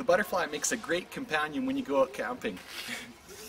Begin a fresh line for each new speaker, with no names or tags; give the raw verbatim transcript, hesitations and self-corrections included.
The butterfly makes a great companion when you go out camping.